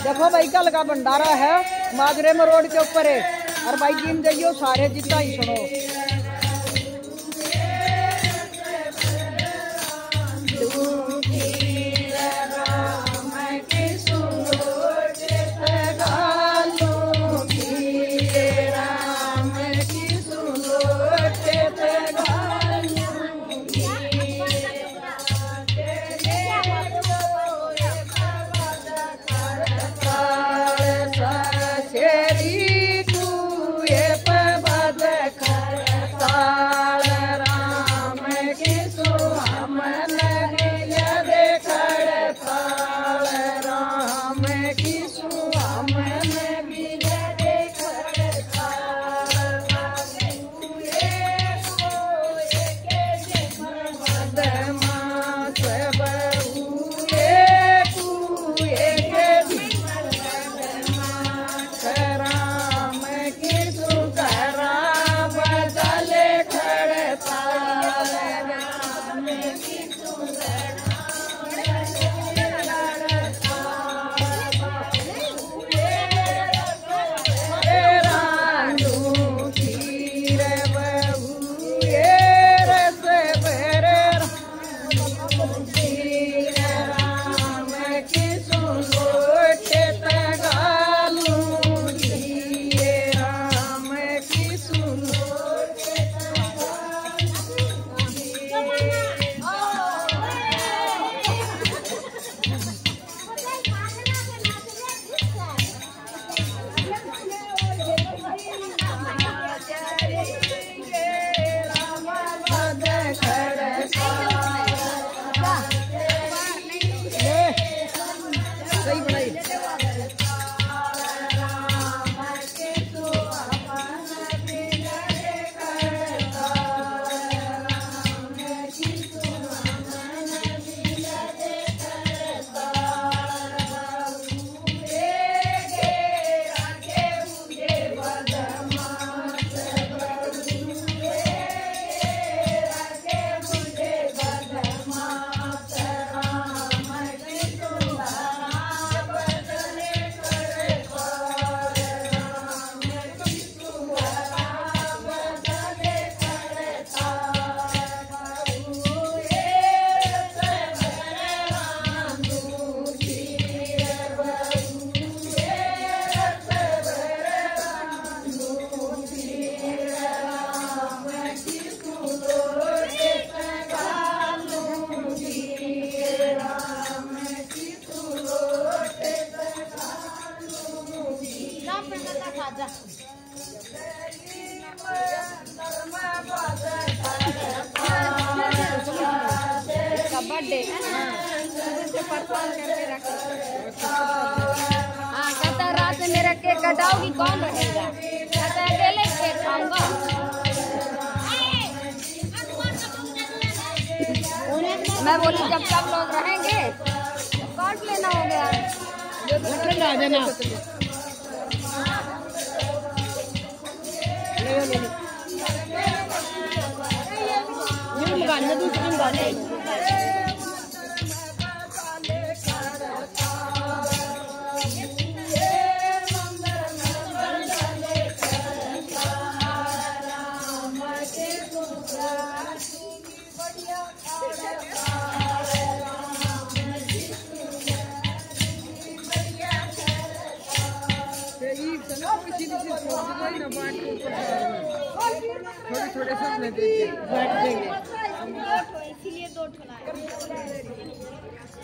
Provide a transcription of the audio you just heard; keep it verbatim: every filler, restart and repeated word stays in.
देखो भाई कल का भंडारा है माजरे में रोड के ऊपर है और भाई गिन जाइयो सारे जितना ही सुनो। बर्थडे हाँ कहता रात में मेरा केक कटाओगी कौन रहेगा? कहता अकेले केक खाऊंगा। मैं बोली जब सब लोग रहेंगे काट लेना हो गया। आ जाना थोड़े थोड़े सब बैठ देंगे।